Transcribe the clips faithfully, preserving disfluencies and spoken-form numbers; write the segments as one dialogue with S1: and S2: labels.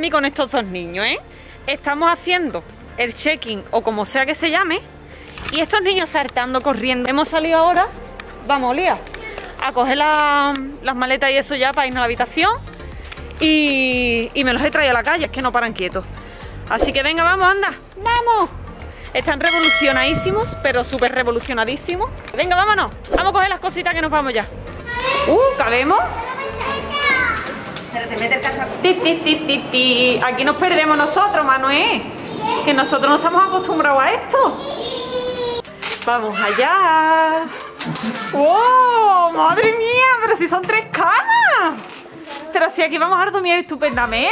S1: mí con estos dos niños, ¿eh? Estamos haciendo el check-in o como sea que se llame. Y estos niños saltando, corriendo. Hemos salido ahora, vamos, Lía, a coger la, las maletas y eso ya para irnos a la habitación. Y, y me los he traído a la calle, es que no paran quietos. Así que venga, vamos, anda, vamos. Están revolucionadísimos, pero súper revolucionadísimos. Venga, vámonos, vamos a coger las cositas que nos vamos ya. Uh, ¿cabemos?
S2: Pero te mete el cazaco.
S1: Ti, ti, ti, ti, ti. Aquí nos perdemos nosotros, Manuel. Que nosotros no estamos acostumbrados a esto. Vamos allá. ¡Wow! ¡Madre mía! Pero si son tres camas. Pero si aquí vamos a dormir estupendamente.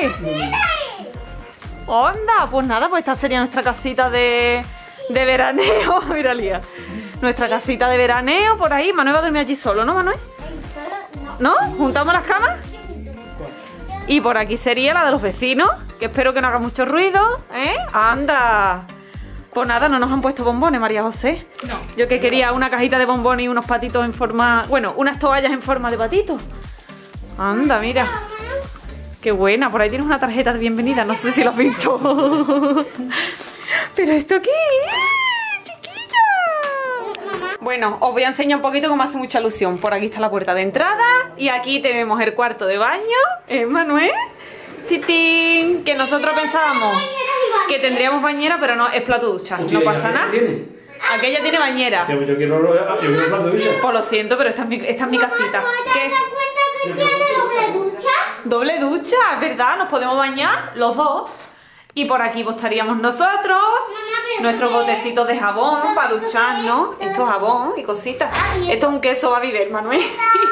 S1: Onda, pues nada, pues esta sería nuestra casita de, de veraneo. Mira, Lía. Nuestra casita de veraneo por ahí. Manuel va a dormir allí solo, ¿no, Manuel? ¿No? ¿Juntamos las camas? Y por aquí sería la de los vecinos, que espero que no haga mucho ruido, ¿eh? ¡Anda! Pues nada, no nos han puesto bombones, María José.
S2: No.
S1: Yo que quería una cajita de bombones y unos patitos en forma... Bueno, unas toallas en forma de patitos. Anda, mira. Qué buena, por ahí tienes una tarjeta de bienvenida, no sé si lo has visto. ¿Pero esto qué es, chiquilla? Bueno, os voy a enseñar un poquito cómo hace mucha ilusión. Por aquí está la puerta de entrada y aquí tenemos el cuarto de baño. ¿Eh, Manuel? ¡Titín! Que nosotros pensábamos que tendríamos bañera, pero no, es plato ducha, no pasa nada. Aquella tiene bañera.
S3: Yo, yo quiero, yo quiero plato ducha.
S1: Pues lo siento, pero esta es mi, esta es mi casita. ¿Qué?
S4: ¿Que tiene doble ducha?
S1: Doble ducha, es verdad, nos podemos bañar los dos. Y por aquí pues estaríamos nosotros, nuestros botecitos de jabón para ducharnos. Esto es jabón y cositas. Esto es un queso a vivir, Manuel.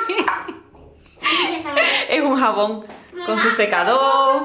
S1: Es un jabón con su secador.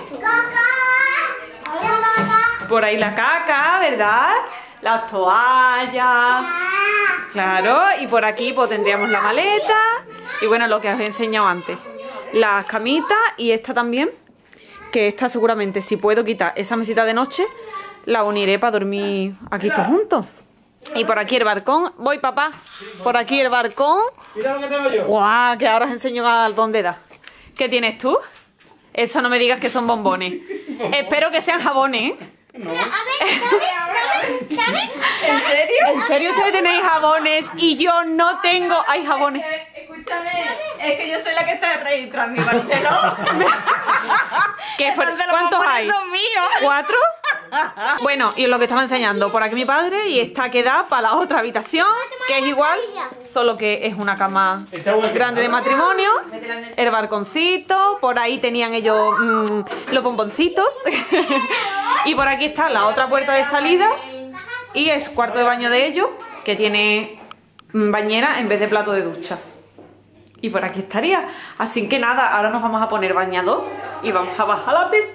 S1: Por ahí la caca, ¿verdad? Las toallas. Claro, y por aquí pues tendríamos la maleta. Y bueno, lo que os he enseñado antes. Las camitas y esta también. Que esta seguramente, si puedo quitar esa mesita de noche, la uniré para dormir aquí todos juntos. Y por aquí el balcón. Voy, papá. Por aquí el balcón.
S3: Mira lo que tengo yo.
S1: ¡Guau! Que ahora os enseño a dónde da. ¿Qué tienes tú? Eso no me digas que son bombones. Espero que sean jabones, ¿eh?
S4: No. A ver, ¿sabes? ¿Sabes?
S2: ¿En serio?
S1: ¿En serio ustedes tenéis jabones y yo no tengo? ¡Hay jabones!
S2: Eh, escúchame, es que yo soy la que está de registro en mi parte, ¿no?
S1: ¿Qué fue?
S2: Entonces los
S1: ¿Cuántos
S2: bombones
S1: hay?
S2: son míos.
S1: ¿Cuatro? Bueno, y os lo que estaba enseñando, por aquí mi padre y esta que da para la otra habitación, que es igual, solo que es una cama grande de matrimonio, el balconcito, por ahí tenían ellos mmm, los bomboncitos, y por aquí está la otra puerta de salida, y es cuarto de baño de ellos, que tiene bañera en vez de plato de ducha. Y por aquí estaría. Así que nada, ahora nos vamos a poner bañador y vamos a bajar a la piscina.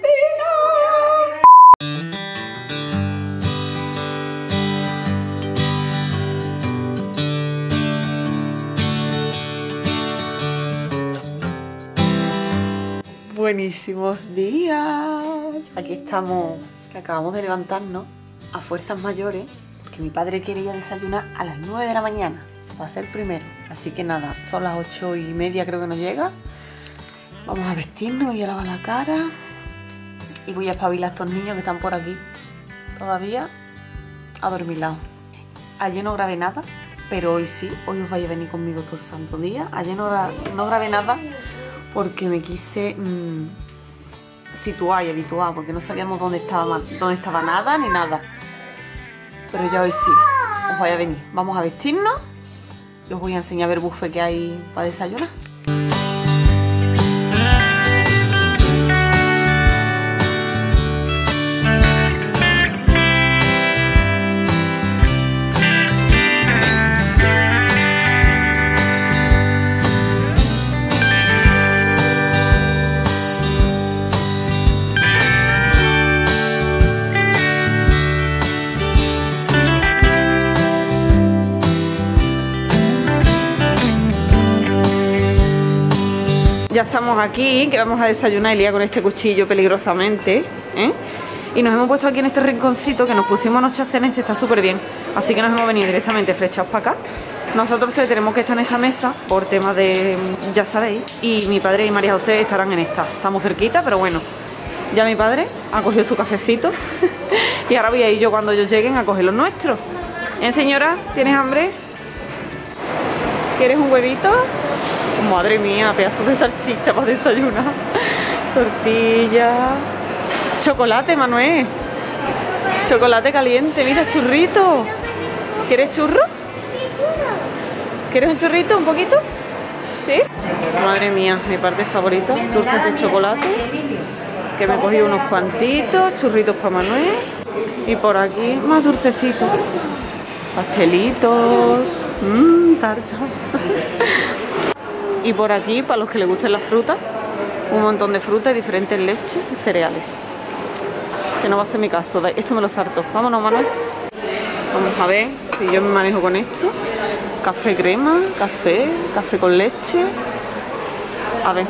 S1: Buenísimos días. Aquí estamos, que acabamos de levantarnos a fuerzas mayores, porque mi padre quiere ir a desayunar a las nueve de la mañana. Va a ser el primero. Así que nada, son las ocho y media, creo que nos llega. Vamos a vestirnos, voy a lavar la cara. Y voy a espabilar a estos niños que están por aquí todavía adormilados. Ayer no grabé nada, pero hoy sí. Hoy os vais a venir conmigo todo el santo día. Ayer no, gra no grabé nada porque me quise mmm, situar y habituar, porque no sabíamos dónde estaba, dónde estaba nada ni nada. Pero ya hoy sí, os vais a venir. Vamos a vestirnos. Y os voy a enseñar a ver el buffet que hay para desayunar. Ya estamos aquí, que vamos a desayunar y liar con este cuchillo peligrosamente, ¿eh? Y nos hemos puesto aquí en este rinconcito que nos pusimos anoche a cenar y se está súper bien. Así que nos hemos venido directamente flechados para acá. Nosotros tenemos que estar en esta mesa por temas de, ya sabéis, y mi padre y María José estarán en esta. Estamos cerquita, pero bueno, Ya mi padre ha cogido su cafecito y ahora voy a ir yo cuando ellos lleguen a coger los nuestros. ¿Eh, señora? ¿Tienes hambre? ¿Quieres un huevito? Madre mía, pedazos de salchicha para desayunar. Tortilla. Chocolate, Manuel. Chocolate caliente, mira, churrito. ¿Quieres churro? ¿Quieres un churrito, un poquito? ¿Sí? Madre mía, mi parte favorita, dulces de chocolate. Que me he cogido unos cuantitos, churritos para Manuel. Y por aquí más dulcecitos. Pastelitos. Mmm, tarta. Y por aquí, para los que les gusten las frutas, un montón de frutas y diferentes leches y cereales. Que no va a ser mi caso, esto me lo salto. Vámonos, Manuel. Vamos a ver si yo me manejo con esto. Café crema, café, café con leche. A ver.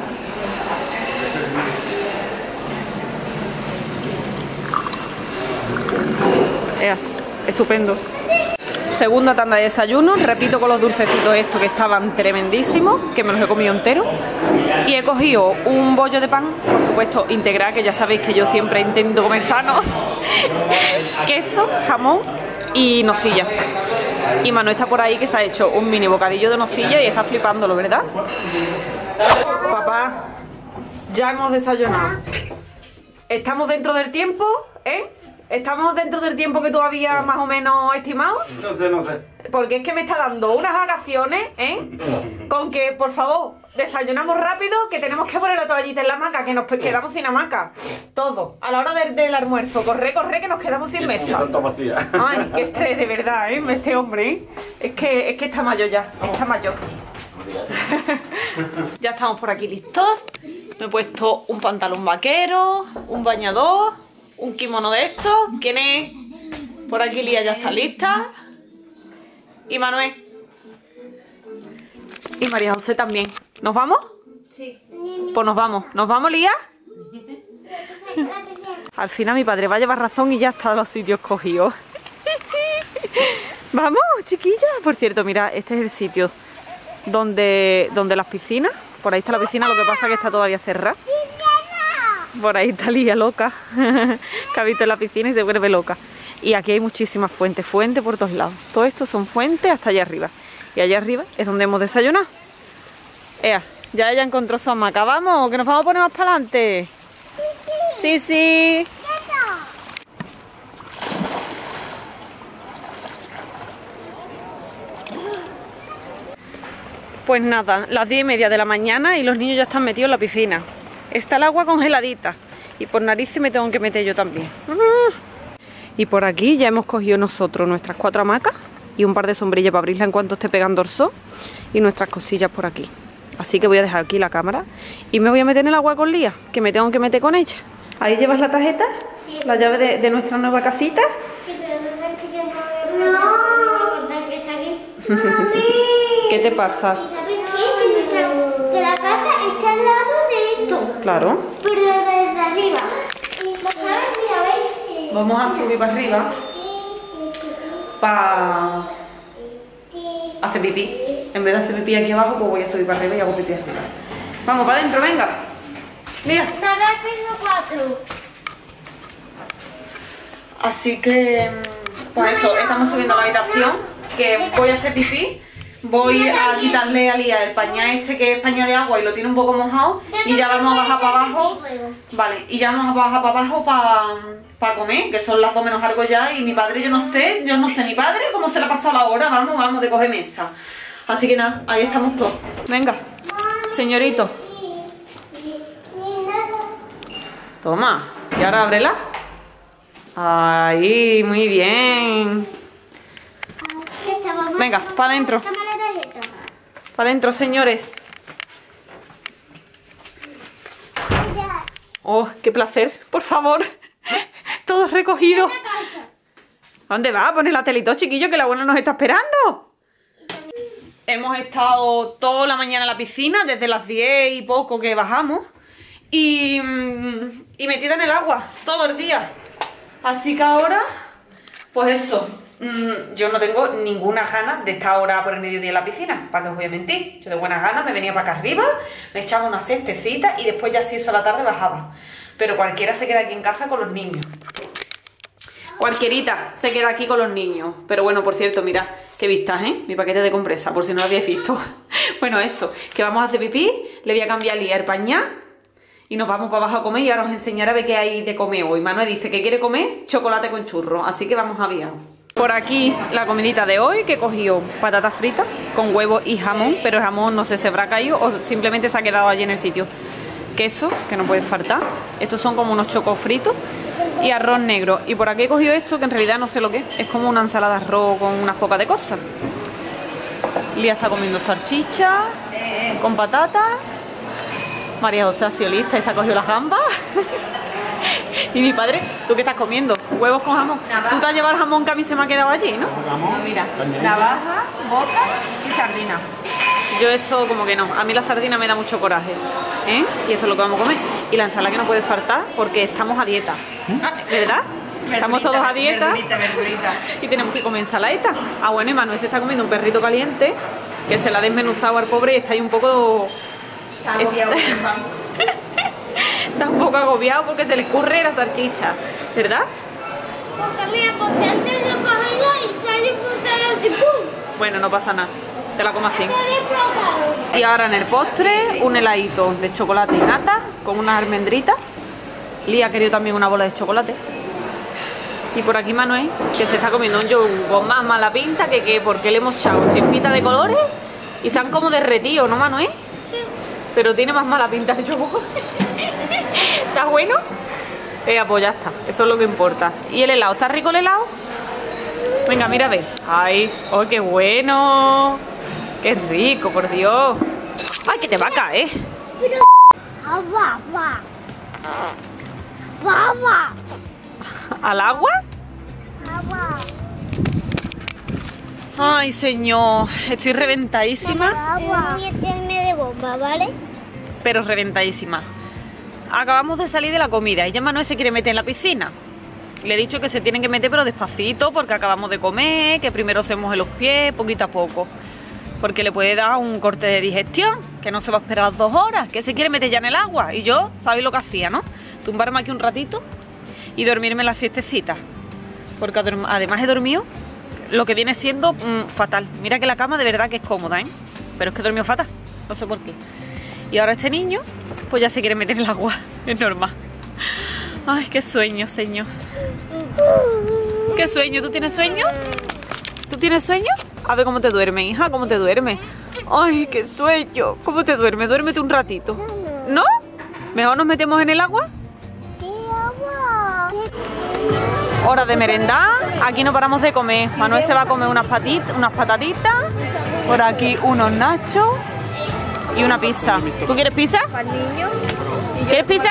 S1: Ea, estupendo. Segunda tanda de desayuno, repito con los dulcecitos estos que estaban tremendísimos, que me los he comido entero. Y he cogido un bollo de pan, por supuesto integral, que ya sabéis que yo siempre intento comer sano. Queso, jamón y nocilla. Y Manuel está por ahí que se ha hecho un mini bocadillo de nocilla y está flipándolo, ¿verdad? Papá, ya hemos desayunado. ¿Estamos dentro del tiempo? ¿Eh? ¿Estamos dentro del tiempo que tú habías más o menos estimado?
S3: No sé, no sé.
S1: Porque es que me está dando unas vacaciones, ¿eh? Con que, por favor, desayunamos rápido, que tenemos que poner la toallita en la hamaca, que nos quedamos sin hamaca. Todo. A la hora de, del almuerzo. Corre, corre, que nos quedamos sin mesa. Ay, qué estrés, de verdad, ¿eh? Este hombre, ¿eh? Es que, es que está mayor ya. Está mayor. Ya estamos por aquí listos. Me he puesto un pantalón vaquero, un bañador, un kimono de estos. ¿Quién es? Por aquí Lía ya está lista. Y Manuel. Y María José también. ¿Nos vamos?
S2: Sí.
S1: Pues nos vamos. ¿Nos vamos, Lía? Al final mi padre va a llevar razón y ya está los sitios cogidos. Vamos, chiquillas. Por cierto, mira, este es el sitio donde, donde las piscinas. Por ahí está la piscina, lo que pasa es que está todavía cerrada. Por ahí está Lía loca, que ha visto en la piscina y se vuelve loca. Y aquí hay muchísimas fuentes, fuentes por todos lados. Todo esto son fuentes hasta allá arriba. Y allá arriba es donde hemos desayunado. Ea, ya ella encontró su hamaca. ¿Vamos? ¿Que nos vamos a poner más para adelante? Sí, sí. Pues nada, las diez y media de la mañana y los niños ya están metidos en la piscina. Está el agua congeladita y por narices me tengo que meter yo también. Y por aquí ya hemos cogido nosotros nuestras cuatro hamacas y un par de sombrillas para abrirla en cuanto esté pegando el sol y nuestras cosillas por aquí. Así que voy a dejar aquí la cámara y me voy a meter en el agua con Lía, que me tengo que meter con ella. ¿Ahí llevas la tarjeta?
S4: Sí.
S1: ¿La llave de, de nuestra nueva casita?
S4: Sí, pero no sabes que yo no veo. No. Que está aquí.
S1: ¿Qué te pasa?
S4: ¿Sabes qué? Que, nuestra, que la casa está al lado de esto.
S1: Claro.
S4: Pero desde arriba. Y lo sabes, mira, ¿veis?
S1: Vamos a subir para arriba para hacer pipí. En vez de hacer pipí aquí abajo, pues voy a subir para arriba y hago pipí arriba. Vamos para adentro, venga. Lía.
S4: Nada, tengo cuatro.
S1: Así que, pues eso, estamos subiendo a la habitación, que voy a hacer pipí. Voy a quitarle a Lía el pañal este, que es pañal de agua y lo tiene un poco mojado. Y ya vamos a bajar para abajo. Vale, y ya vamos a bajar para abajo para, para comer, que son las dos menos algo ya. Y mi padre, yo no sé, yo no sé mi padre cómo se le ha pasado la hora. Vamos, vamos, de coger mesa. Así que nada, ahí estamos todos. Venga, señorito. Toma, y ahora ábrela. Ahí, muy bien. Venga, para adentro. Para adentro, señores. Oh, qué placer, por favor. Todo recogido. ¿A dónde va? A poner la telita, chiquillo, que la abuela nos está esperando. Hemos estado toda la mañana en la piscina, desde las diez y poco que bajamos. Y, y metida en el agua, todo el día. Así que ahora, pues eso, mmm, yo no tengo ninguna gana de estar ahora por el mediodía en la piscina, para que os voy a mentir. Yo de buenas ganas me venía para acá arriba, me echaba una siestecita y después ya si eso a la tarde bajaba. Pero cualquiera se queda aquí en casa con los niños. Cualquierita se queda aquí con los niños. Pero bueno, por cierto, mirad, qué vistas, ¿eh? Mi paquete de compresa, por si no lo habéis visto. Bueno, eso, que vamos a hacer pipí, le voy a cambiar el pañal y nos vamos para abajo a comer y ahora os enseñaré a ver qué hay de comer hoy. Manuel dice que quiere comer chocolate con churro, así que vamos a ver. Por aquí la comidita de hoy, que he cogido patatas fritas con huevo y jamón, pero el jamón no sé si se habrá caído o simplemente se ha quedado allí en el sitio. Queso, que no puede faltar. Estos son como unos chocos fritos y arroz negro. Y por aquí he cogido esto, que en realidad no sé lo que es. Es como una ensalada de arroz con unas pocas de cosas. Lía está comiendo salchicha con patatas. María José ha sido lista y se ha cogido las gambas. Y mi padre, ¿tú qué estás comiendo? ¿Huevos con jamón?
S2: Navaja.
S1: Tú te has llevado el jamón que a mí se me ha quedado allí, ¿no?
S2: No, mira, navaja, boca y sardina.
S1: Yo eso como que no. A mí la sardina me da mucho coraje, ¿eh? Y esto es lo que vamos a comer. Y la ensalada que no puede faltar porque estamos a dieta, ¿verdad? Estamos todos a dieta.
S2: Verdurita, verdurita.
S1: Y tenemos que comer ensaladita. Ah, bueno, y Manuel se está comiendo un perrito caliente que se la ha desmenuzado al pobre y está ahí un poco...
S2: Está agobiado con el pan.
S1: Está un poco agobiado porque se le escurre la salchicha, ¿verdad?
S4: Porque mira, porque antes lo cogido y salí por el ¡pum!
S1: Bueno, no pasa nada. Te la como así.
S4: Se había explotado.
S1: Y ahora en el postre, un heladito de chocolate y nata con unas almendritas. Lía ha querido también una bola de chocolate. Y por aquí Manuel, que se está comiendo un yogur con más mala pinta que que porque le hemos echado chispitas de colores y se han como derretido, ¿no, Manuel? Pero tiene más mala pinta el yogur. ¿Está bueno? Eh, pues ya está, eso es lo que importa. ¿Y el helado? ¿Está rico el helado? Venga, mira, ve. ¡Ay! ¡Oh, qué bueno! ¡Qué rico, por Dios! ¡Ay, que te va a caer!
S4: Agua, agua. Agua.
S1: ¿Al agua?
S4: Agua.
S1: Ay, señor, estoy reventadísima,
S4: Agua. Voy a meterme de bomba, ¿vale?
S1: pero reventadísima. Acabamos de salir de la comida y ya Manuel se quiere meter en la piscina. Le he dicho que se tienen que meter pero despacito porque acabamos de comer, que primero se moje los pies, poquito a poco. Porque le puede dar un corte de digestión, que no se va a esperar dos horas, que se quiere meter ya en el agua. Y yo, ¿sabéis lo que hacía, no? Tumbarme aquí un ratito y dormirme la siestecita. Porque además he dormido lo que viene siendo mmm, fatal. Mira que la cama de verdad que es cómoda, ¿eh? Pero es que he dormido fatal, no sé por qué. Y ahora este niño, pues ya se quiere meter en el agua, es normal. Ay, qué sueño, señor. ¿Qué sueño? ¿Tú tienes sueño? ¿Tú tienes sueño? A ver cómo te duerme, hija, cómo te duerme. Ay, qué sueño. ¿Cómo te duerme? Duérmete un ratito. ¿No? ¿Mejor nos metemos en el agua?
S4: Sí, agua.
S1: Hora de merendar. Aquí no paramos de comer. Manuel se va a comer unas patitas, unas patatitas. Por aquí unos nachos y una pizza. ¿Tú quieres pizza?
S2: Para el niño.
S1: ¿Quieres pizza?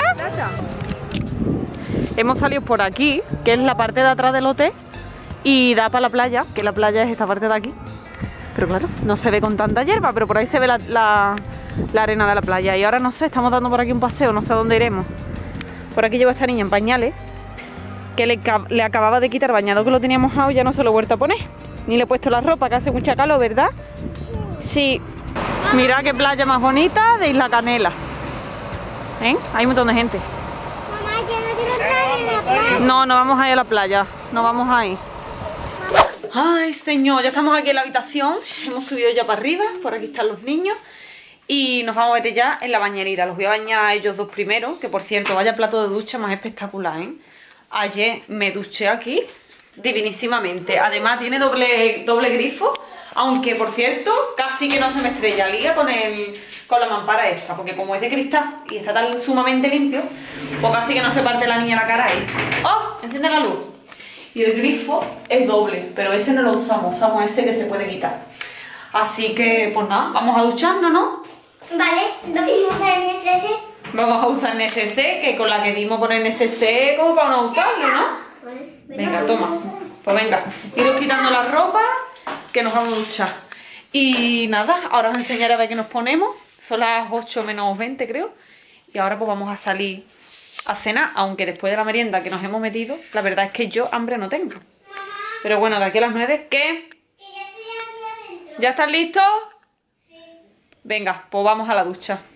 S1: Hemos salido por aquí, que es la parte de atrás del hotel, y da para la playa, que la playa es esta parte de aquí. Pero claro, no se ve con tanta hierba, pero por ahí se ve la, la, la arena de la playa. Y ahora no sé, estamos dando por aquí un paseo, no sé a dónde iremos. Por aquí lleva esta niña en pañales, que le, le acababa de quitar bañado, que lo tenía mojado y ya no se lo he vuelto a poner. Ni le he puesto la ropa, que hace mucha calor, ¿verdad? Sí. Mira qué playa más bonita de Isla Canela. ¿Eh? Hay un montón de gente.
S4: Mamá, yo no quiero estar en la playa.
S1: No, no vamos a ir a la playa, no vamos a ir. Ay, señor, ya estamos aquí en la habitación. Hemos subido ya para arriba, por aquí están los niños. Y nos vamos a meter ya en la bañerita. Los voy a bañar a ellos dos primero, que por cierto, vaya plato de ducha más espectacular, ¿eh? Ayer me duché aquí divinísimamente. Además tiene doble, doble grifo, aunque por cierto, casi que no se me estrella Lía con, el, con la mampara esta, porque como es de cristal y está tan sumamente limpio, pues casi que no se parte la niña la cara ahí. ¡Oh! Enciende la luz. Y el grifo es doble, pero ese no lo usamos, usamos ese que se puede quitar. Así que, pues nada, vamos a ducharnos, ¿no?
S4: Vale, lo que vamos a N S C.
S1: Vamos a usar N S C, que con la que dimos por N S C, como para no usarlo, ¿no?
S4: Vale.
S1: Venga, toma. Pues venga, iros quitando la ropa, que nos vamos a duchar. Y nada, ahora os enseñaré a ver qué nos ponemos. Son las ocho menos veinte, creo. Y ahora pues vamos a salir a cenar, aunque después de la merienda que nos hemos metido, la verdad es que yo hambre no tengo. Pero bueno, de aquí a las nueve, ¿qué?
S4: Que ya estoy aquí adentro.
S1: ¿Ya están listos? Sí. Venga, pues vamos a la ducha.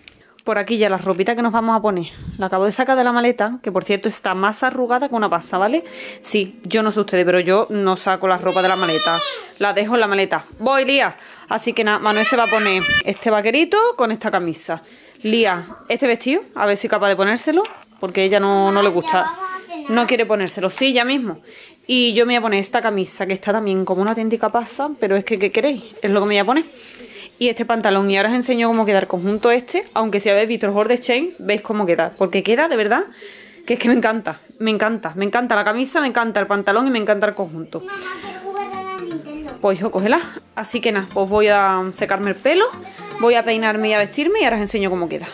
S1: por aquí ya la ropita que nos vamos a poner. La acabo de sacar de la maleta, que por cierto está más arrugada que una pasa, ¿vale? Sí, yo no sé ustedes, pero yo no saco la ropa de la maleta. La dejo en la maleta. Voy, Lía. Así que nada, Manuel se va a poner este vaquerito con esta camisa. Lía, este vestido, a ver si es capaz de ponérselo, porque ella no, no le gusta. No quiere ponérselo, sí, ya mismo. Y yo me voy a poner esta camisa, que está también como una auténtica pasa, pero es que, ¿qué queréis? Es lo que me voy a poner. Y este pantalón, y ahora os enseño cómo queda el conjunto este, aunque si habéis visto el Horde Chain, veis cómo queda, porque queda de verdad, que es que me encanta, me encanta, me encanta la camisa, me encanta el pantalón y me encanta el conjunto.
S4: Mamá, quiero jugar a la Nintendo.
S1: Pues hijo, cógela. Así que nada, pues voy a secarme el pelo, voy a peinarme y a vestirme y ahora os enseño cómo queda.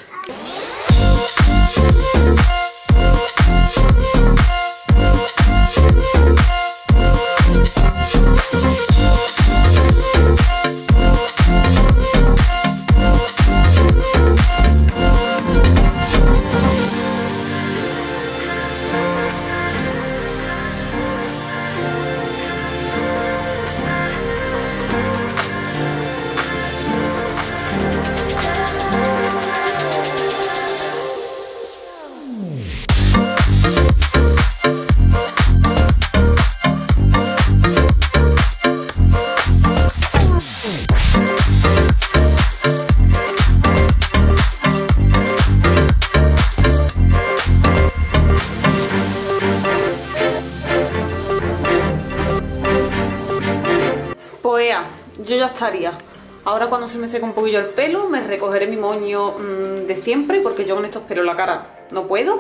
S1: Yo ya estaría. Ahora cuando se me seque un poquillo el pelo me recogeré mi moño mmm, de siempre, porque yo con estos pelos en la cara no puedo.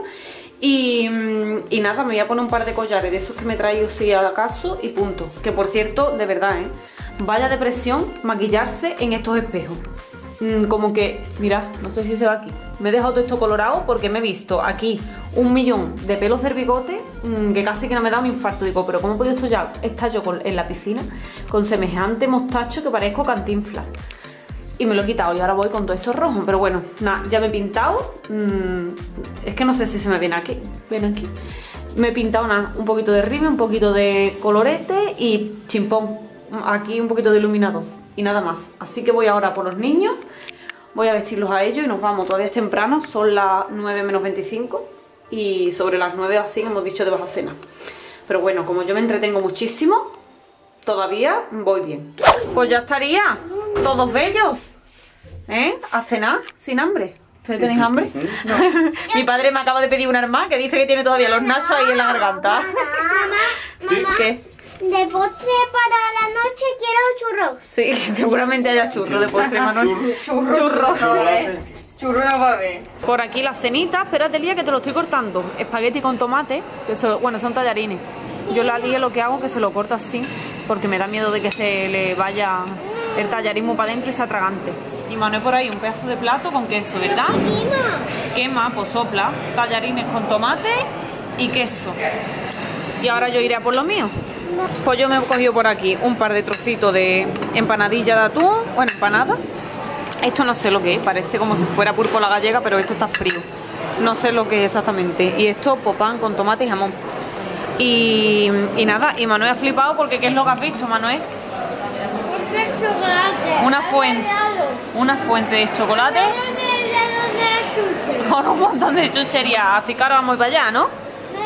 S1: Y, mmm, y nada, me voy a poner un par de collares de esos que me he traído si acaso y punto. Que por cierto, de verdad, ¿eh? Vaya depresión maquillarse en estos espejos. Mm, como que, mirad, no sé si se va aquí. Me he dejado todo esto colorado porque me he visto aquí un millón de pelos del bigote mmm, que casi que no me da un infarto. Digo, pero ¿cómo he podido esto ya estar yo con, en la piscina con semejante mostacho que parezco Cantinflas? Y me lo he quitado y ahora voy con todo esto rojo. Pero bueno, nada, ya me he pintado. Mmm, es que no sé si se me ven aquí. Ven aquí. Me he pintado nada, un poquito de rímel, un poquito de colorete y chimpón. Aquí un poquito de iluminador y nada más. Así que voy ahora por los niños. Voy a vestirlos a ellos y nos vamos. Todavía es temprano, son las nueve menos veinticinco. Y sobre las nueve así hemos dicho de baja cena. Pero bueno, como yo me entretengo muchísimo, todavía voy bien. Pues ya estaría. Todos bellos. ¿Eh? A cenar sin hambre. ¿Ustedes tenéis hambre? No. Mi padre me acaba de pedir un arma que dice que tiene todavía los nachos ahí en la garganta.
S4: Mamá, mamá.
S1: ¿Qué?
S4: De postre para la noche quiero churros.
S1: Sí, que seguramente haya churros de postre, Manuel.
S2: Churros.
S1: Churros.
S2: No, ¿eh? Churros no va a ver.
S1: Por aquí la cenita, espérate, Lía, que te lo estoy cortando. Espagueti con tomate, que se, bueno, son tallarines. Yo la Lía lo que hago es que se lo corto así, porque me da miedo de que se le vaya el tallarismo para adentro y se atragante. Y Manuel por ahí un pedazo de plato con queso, ¿verdad? Quema, pues sopla, tallarines con tomate y queso. Y ahora yo iré a por lo mío. Pues yo me he cogido por aquí un par de trocitos de empanadilla de atún, bueno, empanada. Esto no sé lo que es, parece como si fuera pulpo a la gallega, pero esto está frío. No sé lo que es exactamente. Y esto, popán con tomate y jamón. Y, y nada, y Manuel ha flipado porque ¿qué es lo que has visto, Manuel?
S4: Chocolate.
S1: Una fuente, una fuente de chocolate con un montón de chucherías. Así que ahora vamos para allá, ¿no?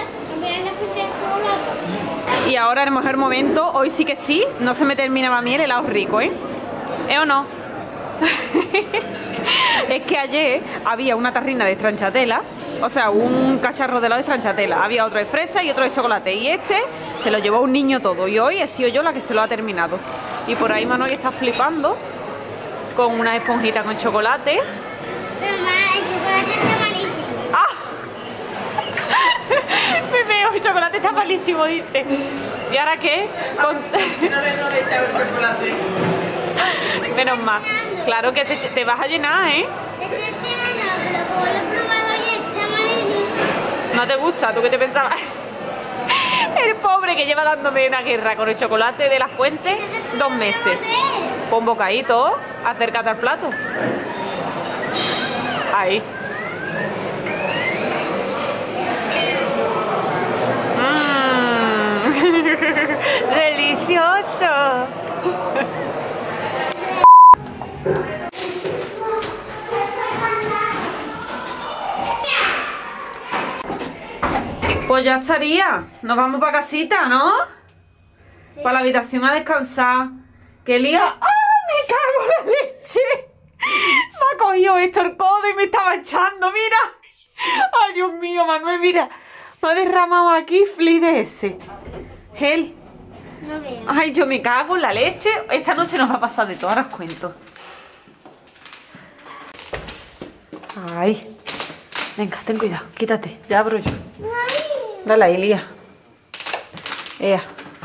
S1: Y ahora el mejor momento, hoy sí que sí, no se me termina a mí el helado rico, ¿eh? ¿Eh o no? Es que ayer había una tarrina de stracciatella, o sea, un cacharro de helado de stracciatella. Había otro de fresa y otro de chocolate. Y este se lo llevó un niño todo. Y hoy he sido yo la que se lo ha terminado. Y por ahí Manuel está flipando con una esponjita con chocolate.
S4: Mamá, el chocolate está malísimo.
S1: ¡Ah! Me veo, el chocolate está malísimo, dice. ¿Y ahora qué? Con...
S2: No le, no le echaba el chocolate.
S1: Menos mal. Claro que se... te vas a llenar, ¿eh?
S4: Este tema no, pero como lo he probado ayer, está malísimo.
S1: ¿No te gusta? ¿Tú qué te pensabas? El pobre que lleva dándome una guerra con el chocolate de la fuente dos meses. Pon bocadito, acércate al plato. Ahí. Mmm. Delicioso. Pues ya estaría. Nos vamos para casita, ¿no? Sí. Para la habitación a descansar. Que Lía... ¡Ah! ¡Me cago en la leche! Me ha cogido esto el codo y me estaba echando, mira. Ay, Dios mío, Manuel, mira. Me ha derramado aquí Fli de ese. Gel.
S4: No veo.
S1: Ay, yo me cago en la leche. Esta noche nos va a pasar de todo, ahora os cuento. Ay. Venga, ten cuidado, quítate, ya abro yo. Dale ahí, Lía. Ea.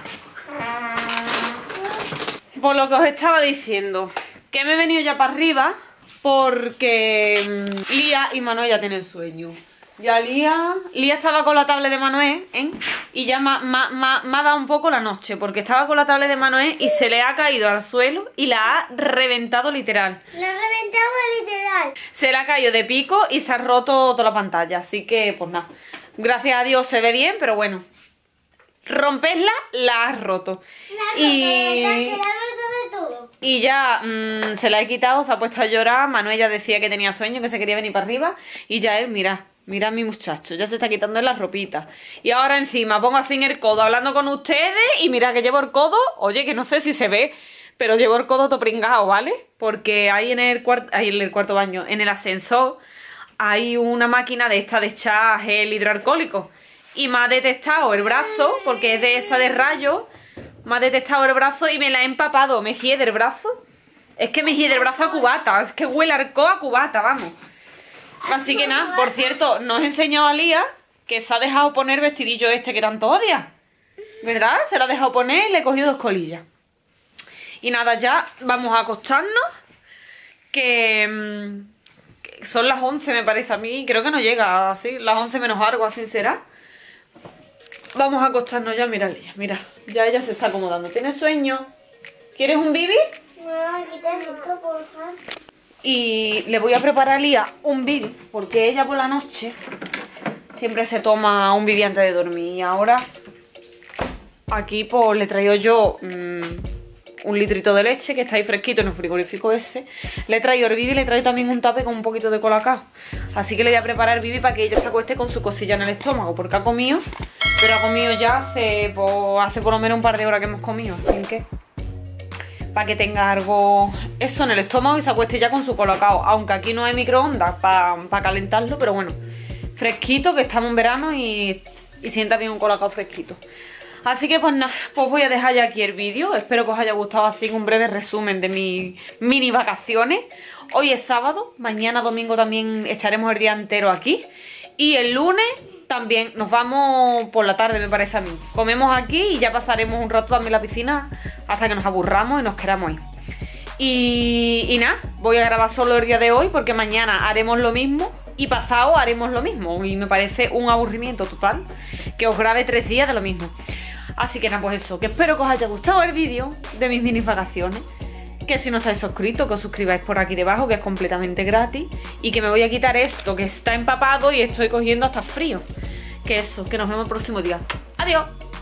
S1: Por lo que os estaba diciendo, que me he venido ya para arriba porque mmm, Lía y Manuel ya tienen sueño. Ya Lía... Lía estaba con la tablet de Manuel, ¿eh? Y ya me ha dado un poco la noche, porque estaba con la tablet de Manuel y se le ha caído al suelo y la ha reventado literal.
S4: La ha reventado literal.
S1: Se le ha caído de pico y se ha roto toda la pantalla, así que pues nada. Gracias a Dios se ve bien, pero bueno. Romperla, la has roto.
S4: La ha roto,
S1: y...
S4: ¿verdad? Que la ha roto de todo.
S1: Y ya mmm, se la he quitado, se ha puesto a llorar. Manuel ya decía que tenía sueño, que se quería venir para arriba. Y ya él, mira, mira a mi muchacho, ya se está quitando las ropitas. Y ahora encima pongo así en el codo hablando con ustedes. Y mira que llevo el codo, oye, que no sé si se ve, pero llevo el codo todo pringado, ¿vale? Porque ahí en el, cuart ahí en el cuarto baño, en el ascensor, hay una máquina de esta de echar gel hidroalcohólico. Y me ha detectado el brazo, porque es de esa de rayo. Me ha detectado el brazo y me la he empapado. Me gie del brazo. Es que me gie del brazo a cubata. Es que huele arco a cubata, vamos. Así que nada, por cierto, no os he enseñado a Lía que se ha dejado poner el vestidillo este que tanto odia. ¿Verdad? Se lo ha dejado poner y le he cogido dos colillas. Y nada, ya vamos a acostarnos. Que, que son las once, me parece a mí. Creo que no llega así. Las once menos algo, así será. Vamos a acostarnos ya, mira, Lía, mira. Ya ella se está acomodando. ¿Tienes sueño? ¿Quieres un bibi?
S4: No, quita esto, por favor.
S1: Y le voy a preparar a Lía un bibi, porque ella por la noche siempre se toma un bibi antes de dormir. Y ahora aquí pues le traigo yo mmm, un litrito de leche que está ahí fresquito en el frigorífico ese. Le traigo el bibi y le traigo también un tape con un poquito de colacao. Así que le voy a preparar el bibi para que ella se acueste con su cosilla en el estómago, porque ha comido, pero ha comido ya hace, pues, hace por lo menos un par de horas que hemos comido. Así que para que tenga algo eso en el estómago y se acueste ya con su colacao. Aunque aquí no hay microondas para pa calentarlo, pero bueno, fresquito, que estamos en verano y, y sienta bien un colacao fresquito. Así que pues nada, pues voy a dejar ya aquí el vídeo. Espero que os haya gustado así un breve resumen de mis mini vacaciones. Hoy es sábado, mañana domingo también echaremos el día entero aquí. Y el lunes también nos vamos por la tarde, me parece a mí. Comemos aquí y ya pasaremos un rato también en la piscina hasta que nos aburramos y nos queramos ir. Y, y nada, voy a grabar solo el día de hoy porque mañana haremos lo mismo y pasado haremos lo mismo. Y me parece un aburrimiento total que os grabe tres días de lo mismo. Así que nada, pues eso, que espero que os haya gustado el vídeo de mis mini vacaciones. Que si no estáis suscritos, que os suscribáis por aquí debajo, que es completamente gratis. Y que me voy a quitar esto, que está empapado y estoy cogiendo hasta frío. Que eso, que nos vemos el próximo día. Adiós.